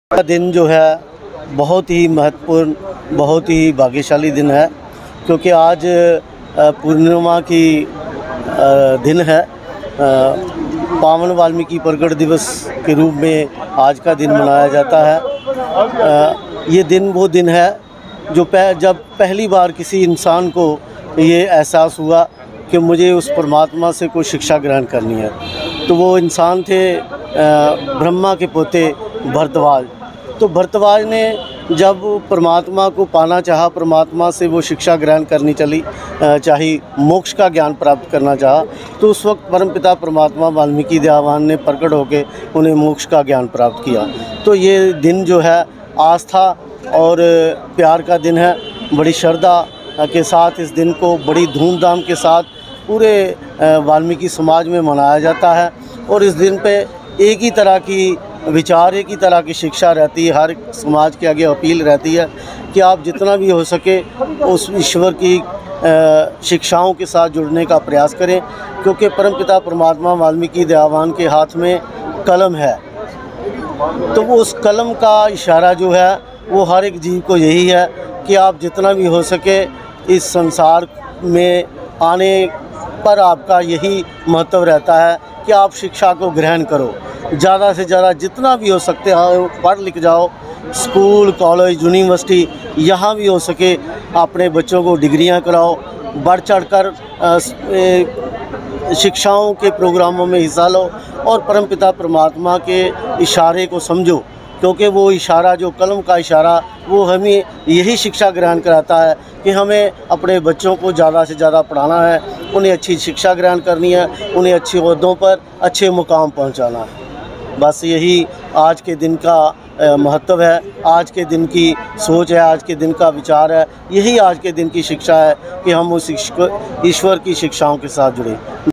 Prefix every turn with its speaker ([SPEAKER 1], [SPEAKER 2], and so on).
[SPEAKER 1] का दिन जो है बहुत ही महत्वपूर्ण, बहुत ही भाग्यशाली दिन है, क्योंकि आज पूर्णिमा की दिन है। पावन वाल्मीकि प्रकट दिवस के रूप में आज का दिन मनाया जाता है। ये दिन वो दिन है जो जब पहली बार किसी इंसान को ये एहसास हुआ कि मुझे उस परमात्मा से कोई शिक्षा ग्रहण करनी है, तो वो इंसान थे ब्रह्मा के पोते भरद्वाज। तो भरद्वाज ने जब परमात्मा को पाना चाहा, परमात्मा से वो शिक्षा ग्रहण करनी चाही, मोक्ष का ज्ञान प्राप्त करना चाहा, तो उस वक्त परमपिता परमात्मा वाल्मीकि दयावान ने प्रकट होकर उन्हें मोक्ष का ज्ञान प्राप्त किया। तो ये दिन जो है आस्था और प्यार का दिन है। बड़ी श्रद्धा के साथ इस दिन को बड़ी धूमधाम के साथ पूरे वाल्मीकि समाज में मनाया जाता है। और इस दिन पे एक ही तरह की विचार, एक ही तरह की शिक्षा रहती है। हर समाज के आगे अपील रहती है कि आप जितना भी हो सके उस ईश्वर की शिक्षाओं के साथ जुड़ने का प्रयास करें, क्योंकि परमपिता परमात्मा वाल्मीकि दयावान के हाथ में कलम है। तो वो उस कलम का इशारा जो है वो हर एक जीव को यही है कि आप जितना भी हो सके इस संसार में आने पर आपका यही महत्व रहता है कि आप शिक्षा को ग्रहण करो। ज़्यादा से ज़्यादा जितना भी हो सकते हो पढ़ लिख जाओ। स्कूल, कॉलेज, यूनिवर्सिटी, यहाँ भी हो सके अपने बच्चों को डिग्रियां कराओ। बढ़ चढ़कर शिक्षाओं के प्रोग्रामों में हिस्सा लो और परमपिता परमात्मा के इशारे को समझो, क्योंकि वो इशारा, जो कलम का इशारा, वो हमें यही शिक्षा ग्रहण कराता है कि हमें अपने बच्चों को ज़्यादा से ज़्यादा पढ़ाना है, उन्हें अच्छी शिक्षा ग्रहण करनी है, उन्हें अच्छे ओहदों पर अच्छे मुकाम पहुंचाना है। बस यही आज के दिन का महत्व है, आज के दिन की सोच है, आज के दिन का विचार है। यही आज के दिन की शिक्षा है कि हम उस ईश्वर की शिक्षाओं के साथ जुड़ें।